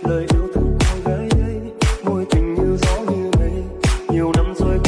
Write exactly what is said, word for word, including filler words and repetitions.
lời yêu thương cô gái ấy, mối tình như gió như mây, nhiều năm trôi